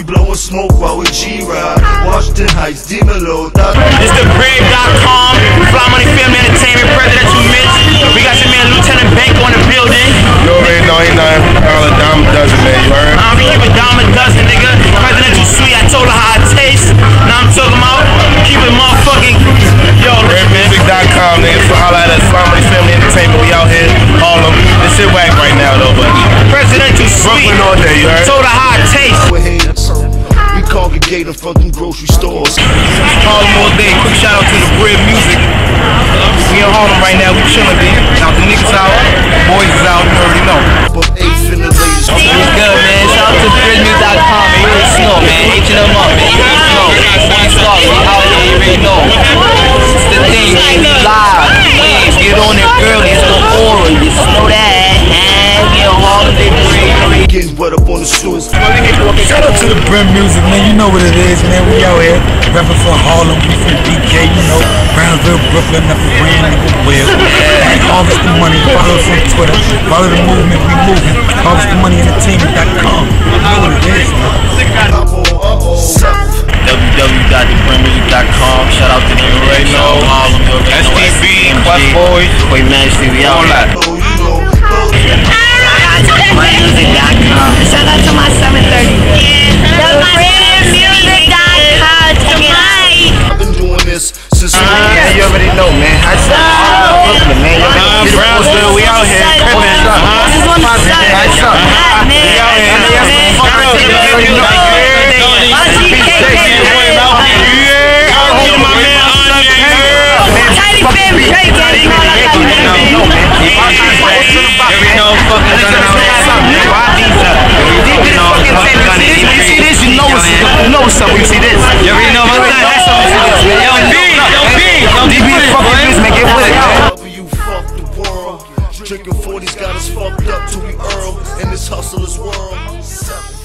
blowing smoke while we G-Ride. Washington Heights, D-Melo. It's the Brave.com, Fly Money Film Entertainment, Presidential Mitch. We got your man Lieutenant Bank on the building. You already know he nothing all a dime a dozen, man, you heard? I'm keep a dime a dozen, nigga. Presidential Suite, I told her how it tastes. Now I'm talking about keep it motherfucking. Yo, listen, man. BraveMusic.com, nigga. So all out of Fly Money Film Entertainment. We out here, Harlem. This shit whack right now, though, but Presidential Suite. Brooklyn all day, you heard? Told her how it tastes. We congregate in front of grocery stores. Harlem all day. Quick shout out to the Bread Music. We in Harlem right now. We chillin', B. Now the niggas out, boys is out. You already know. But eighth in the latest. What's good, man? Shout out to BraveMusic.com, man. You already know, man. H&M up, man. You already know. One star, we out here. You already know. It's the thing, man. We live. Man, get on it early. It's the aura. You know that. We in Harlem, baby. Getting wet up on the sewers. Shout out to the Bread Music, man. You know what it is, man. We out here repping for Harlem. We from DK, you know. Brownsville, Brooklyn, up the brand, nigga, Will. Harvest the Money. Follow us on Twitter. Follow the movement. We moving. HarvestTheMoneyEntertainment.com. You know what it is, man. www.thebrandmusic.com. Shout out to the already know. Harlem, STV, Quest Boys. Quay Majesty, we out here. BraveMusic.com. Shout out to my 730. BraveMusic.com. I've been doing this since You already know, man. I said Brooklyn, man. Brownsville, we out here. You know what's up when you see this. You already know what's up. you fuck the world. Drinking 40's got us fucked up till we Earl in this hustler's world.